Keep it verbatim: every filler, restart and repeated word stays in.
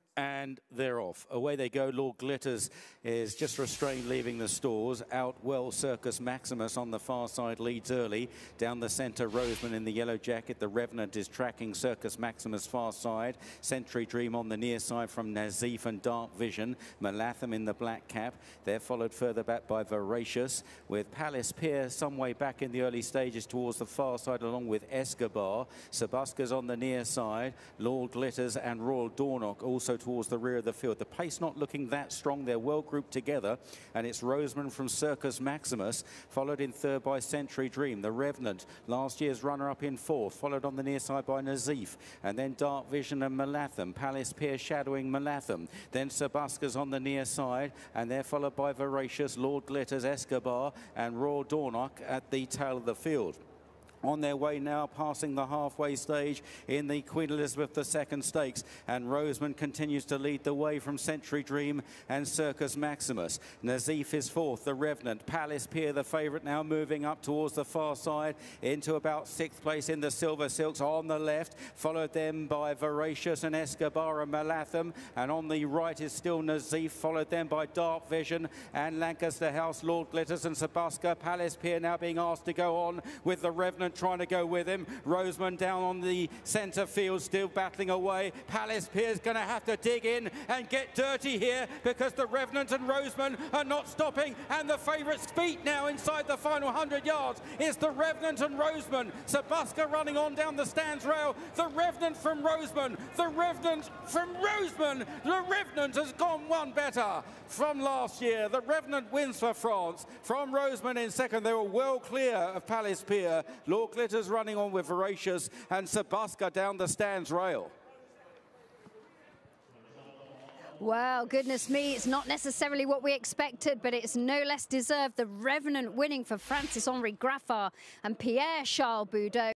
And they're off. Away they go. Lord Glitters is just restrained leaving the stores. Out well Circus Maximus on the far side leads early. Down the centre Roseman in the yellow jacket. The Revenant is tracking Circus Maximus far side. Century Dream on the near side from Nazif and Dark Vision. Malatham in the black cap. They're followed further back by Voracious with Palace Pier some way back in the early stages towards the far side along with Escobar. Sabusca's on the near side. Lord Glitters and Royal Dornock also towards the rear of the field. The pace not looking that strong. They're well grouped together, and it's Roseman from Circus Maximus, followed in third by Century Dream. The Revenant, last year's runner-up in fourth, followed on the near side by Nazif, and then Dark Vision and Malatham. Palace Pier shadowing Malatham. Then Sabusca's on the near side, and they're followed by Voracious, Lord Glitters, Escobar, and Royal Dornock at the tail of the field. On their way now, passing the halfway stage in the Queen Elizabeth the Second Stakes. And Roseman continues to lead the way from Century Dream and Circus Maximus. Nazif is fourth, the Revenant. Palace Pier, the favourite, now moving up towards the far side into about sixth place in the Silver Silks on the left. Followed then by Voracious and Escobar and Malatham. And on the right is still Nazif, followed then by Dark Vision and Lancaster House, Lord Glitters and Sabusca. Palace Pier now being asked to go on with the Revenant trying to go with him. Roseman down on the centre field, still battling away. Palace Pier's going to have to dig in and get dirty here because the Revenant and Roseman are not stopping, and the favourite's feet now inside the final one hundred yards is the Revenant and Roseman. Sabusca running on down the stands rail. The Revenant from Roseman. The Revenant from Roseman. The Revenant has gone one better from last year. The Revenant wins for France. From Roseman in second, they were well clear of Palace Pier. Lord Glitters running on with Voracious and Sabusca down the stands rail. Well, goodness me, it's not necessarily what we expected, but it's no less deserved. The Revenant winning for Francis-Henri Graffard and Pierre Charles Boudot.